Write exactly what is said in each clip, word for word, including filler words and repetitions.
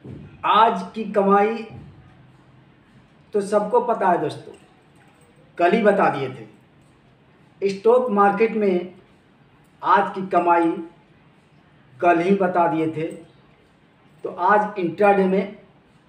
आज की कमाई तो सबको पता है दोस्तों, कल ही बता दिए थे। स्टॉक मार्केट में आज की कमाई कल ही बता दिए थे। तो आज इंट्राडे में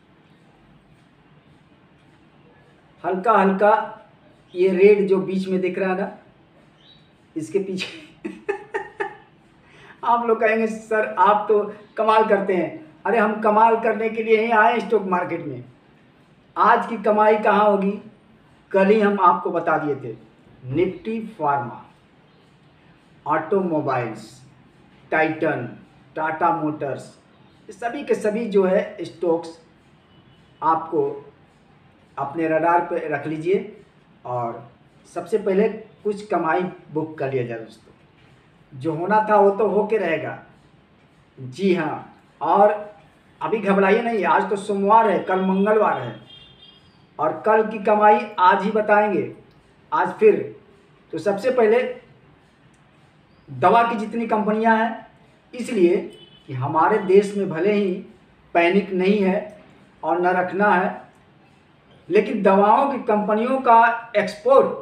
हल्का हल्का ये रेड जो बीच में दिख रहा है ना, इसके पीछे आप लोग कहेंगे सर आप तो कमाल करते हैं। अरे हम कमाल करने के लिए ही आए स्टॉक मार्केट में। आज की कमाई कहाँ होगी, कल ही हम आपको बता दिए थे। Nifty pharma, automobiles, Titan, Tata motors, ये सभी के सभी जो है स्टॉक्स आपको अपने रडार पे रख लीजिए और सबसे पहले कुछ कमाई बुक कर लिया जाए दोस्तों। जो होना था वो तो होके रहेगा। जी हाँ, और अभी घबराइए नहीं, आज तो सोमवार है, कल मंगलवार है और कल की कमाई आज ही बताएंगे। आज फिर तो सबसे पहले दवा की जितनी कंपनियां हैं, इसलिए कि हमारे देश में भले ही पैनिक नहीं है और न रखना है, लेकिन दवाओं की कंपनियों का एक्सपोर्ट,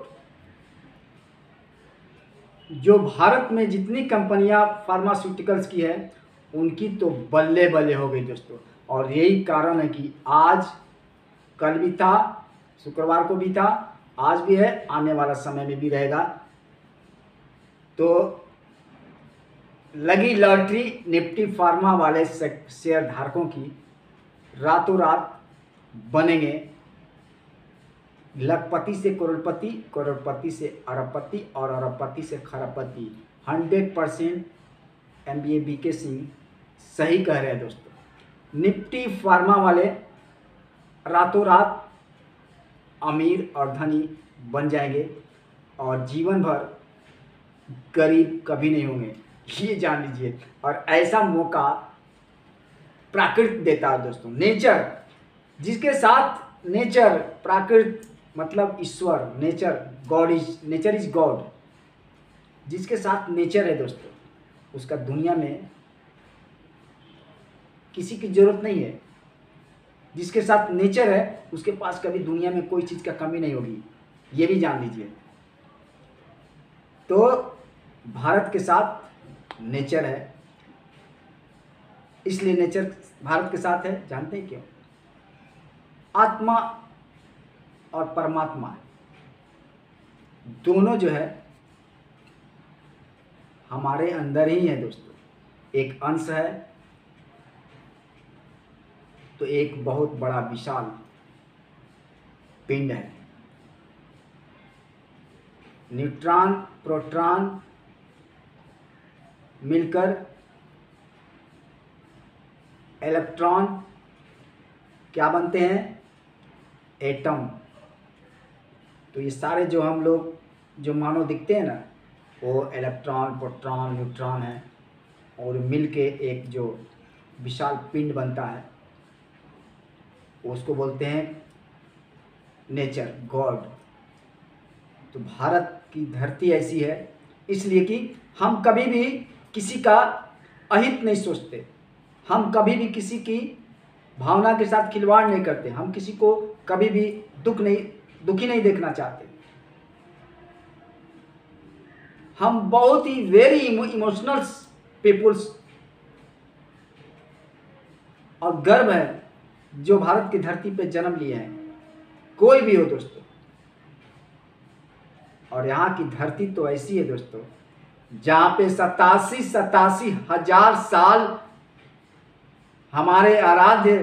जो भारत में जितनी कंपनियां फार्मास्यूटिकल्स की है उनकी तो बल्ले बल्ले हो गई दोस्तों। और यही कारण है कि आज, कल भी था, शुक्रवार को भी था, आज भी है, आने वाला समय में भी रहेगा। तो लगी लॉटरी निफ्टी फार्मा वाले शेयर धारकों की, रातों रात बनेंगे लखपति से करोड़पति, करोड़पति से अरबपति और अरबपति से खरबपति। Hundred percent M B A B K Singh सही कह रहे हैं दोस्तों। निफ्टी फार्मा वाले रातों रात अमीर और धनी बन जाएंगे और जीवन भर गरीब कभी नहीं होंगे, ये जान लीजिए। और ऐसा मौका प्राकृत देता है दोस्तों, नेचर। जिसके साथ नेचर, प्राकृत मतलब ईश्वर, nature, God is, nature is God. जिसके साथ नेचर है दोस्तों, उसका दुनिया में किसी की जरूरत नहीं है। जिसके साथ नेचर है उसके पास कभी दुनिया में कोई चीज़ का कमी नहीं होगी, ये भी जान लीजिए। तो भारत के साथ नेचर है, इसलिए नेचर भारत के साथ है। जानते हैं क्यों? आत्मा और परमात्मा दोनों जो है हमारे अंदर ही है दोस्तों। एक अंश है तो एक बहुत बड़ा विशाल पिंड है। न्यूट्रॉन प्रोटॉन मिलकर इलेक्ट्रॉन क्या बनते हैं? एटम। तो ये सारे जो हम लोग जो मानो दिखते हैं ना, वो इलेक्ट्रॉन प्रोटॉन न्यूट्रॉन है और मिलके एक जो विशाल पिंड बनता है, उसको बोलते हैं नेचर, गॉड। तो भारत की धरती ऐसी है इसलिए कि हम कभी भी किसी का अहित नहीं सोचते, हम कभी भी किसी की भावना के साथ खिलवाड़ नहीं करते, हम किसी को कभी भी दुख नहीं दुखी नहीं देखना चाहते। हम बहुत ही वेरी इमोशनल पीपुल्स, और गर्व है जो भारत की धरती पे जन्म लिए हैं, कोई भी हो दोस्तों। और यहाँ की धरती तो ऐसी है दोस्तों, जहाँ पे सतासी सतासी हजार साल हमारे आराध्य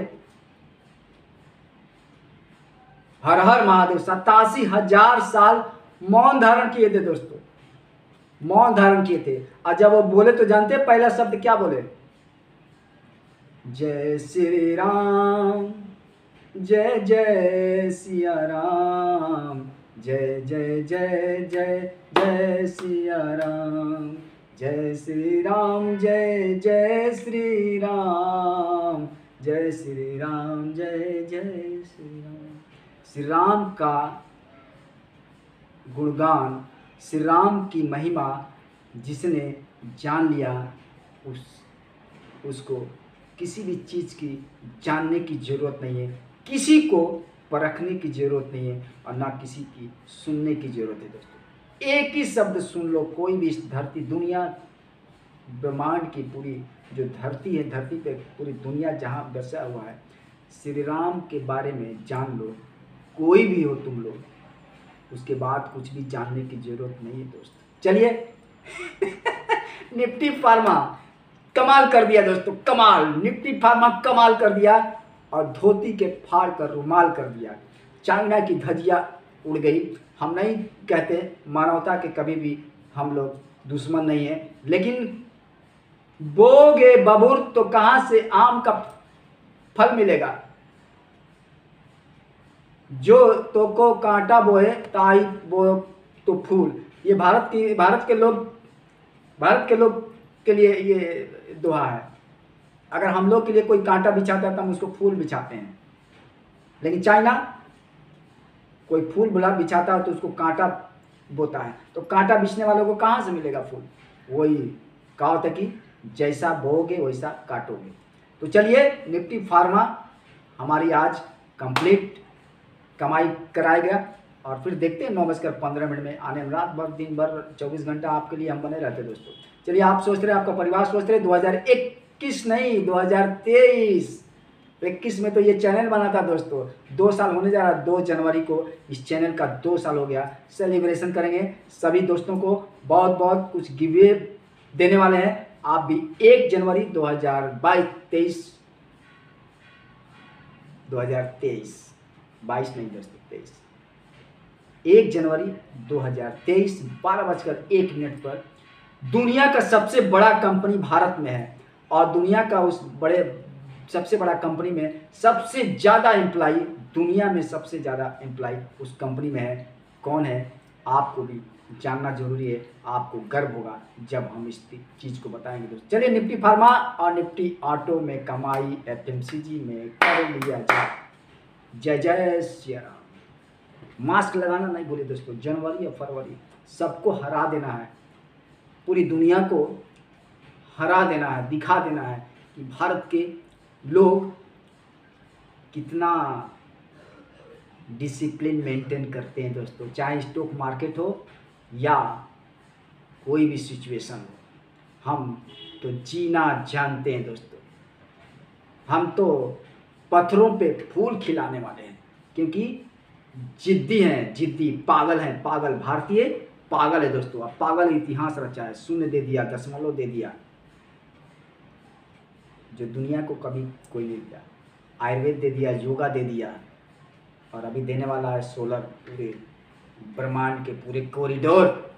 हर हर महादेव सतासी हजार साल मौन धारण किए थे दोस्तों, मौन धारण किए थे। और जब वो बोले तो जानते हैं पहला शब्द क्या बोले? जय श्री राम, जय जय सिया राम, जय जय जय जय जय सिया राम, जय श्री राम, जय जय श्री राम, जय श्री राम, जय जय श्री राम। श्री राम का गुणगान, श्री राम की महिमा जिसने जान लिया, उस उसको किसी भी चीज़ की जानने की ज़रूरत नहीं है, किसी को परखने की ज़रूरत नहीं है और ना किसी की सुनने की ज़रूरत है दोस्तों। एक ही शब्द सुन लो, कोई भी इस धरती दुनिया ब्रह्मांड की पूरी जो धरती है, धरती पे पूरी दुनिया जहाँ बसा हुआ है, श्री राम के बारे में जान लो। कोई भी हो तुम लोग, उसके बाद कुछ भी जानने की ज़रूरत नहीं है दोस्त। चलिए निफ्टी फार्मा कमाल कर दिया दोस्तों, कमाल। निफ्टी फार्मा कमाल कर दिया और धोती के फाड़ कर रुमाल कर दिया। चाइना की धजिया उड़ गई। हम नहीं कहते मानवता के कभी भी हम लोग दुश्मन नहीं है, लेकिन बोगे बबूर तो कहाँ से आम का फल मिलेगा। जो तो को कांटा बोए ताई बो तो फूल। ये भारत की भारत के लोग भारत के लोग के लिए ये दोहा है। अगर हम लोग के लिए कोई कांटा बिछाता है तो हम उसको फूल बिछाते हैं, लेकिन चाइना कोई फूल बुला बिछाता है तो उसको कांटा बोता है। तो कांटा बिछने वालों को कहाँ से मिलेगा फूल। वही कहावत है कि जैसा बोओगे वैसा काटोगे। तो चलिए निफ्टी फार्मा हमारी आज कंप्लीट कमाई कराएगा और फिर देखते हैं नौ बजकर पंद्रह मिनट में आने में। रात भर दिन भर चौबीस घंटा आपके लिए हम बने रहते दोस्तों। चलिए आप सोच रहे, आपका परिवार सोच रहे दो हज़ार इक्कीस नहीं दो हज़ार तेईस। इक्कीस में तो ये चैनल बना था दोस्तों, दो साल होने जा रहा। दो जनवरी को इस चैनल का दो साल हो गया। सेलिब्रेशन करेंगे, सभी दोस्तों को बहुत बहुत कुछ गिवे देने वाले हैं। आप भी एक जनवरी दो हज़ार बाईस तेईस दो हज़ार तेईस बाईस नहीं दोस्तों तेईस एक जनवरी दो हज़ार तेईस बारह बजकर एक मिनट पर दुनिया का सबसे बड़ा कंपनी भारत में है और दुनिया का उस बड़े सबसे बड़ा कंपनी में सबसे ज़्यादा एम्प्लाई, दुनिया में सबसे ज़्यादा एम्प्लाई उस कंपनी में है। कौन है आपको भी जानना जरूरी है, आपको गर्व होगा जब हम इस चीज़ को बताएंगे दोस्तों। चलिए निफ्टी फार्मा और निफ्टी ऑटो में कमाई एफएमसीजी में कर लिया जाए। जय जय श्री राम। मास्क लगाना नहीं भूले दोस्तों। जनवरी और फरवरी सबको हरा देना है, पूरी दुनिया को हरा देना है, दिखा देना है कि भारत के लोग कितना डिसिप्लिन मेंटेन करते हैं दोस्तों। चाहे स्टॉक मार्केट हो या कोई भी सिचुएशन हो, हम तो जीना जानते हैं दोस्तों। हम तो पत्थरों पे फूल खिलाने वाले हैं, क्योंकि जिद्दी हैं, जिद्दी पागल हैं। पागल भारतीय पागल है दोस्तों। अब पागल इतिहास रचा है, शून्य दे दिया, दशमलव दे दिया, जो दुनिया को कभी कोई नहीं दिया। आयुर्वेद दे दिया, योगा दे दिया और अभी देने वाला है सोलर। पूरे ब्रह्मांड के पूरे कॉरिडोर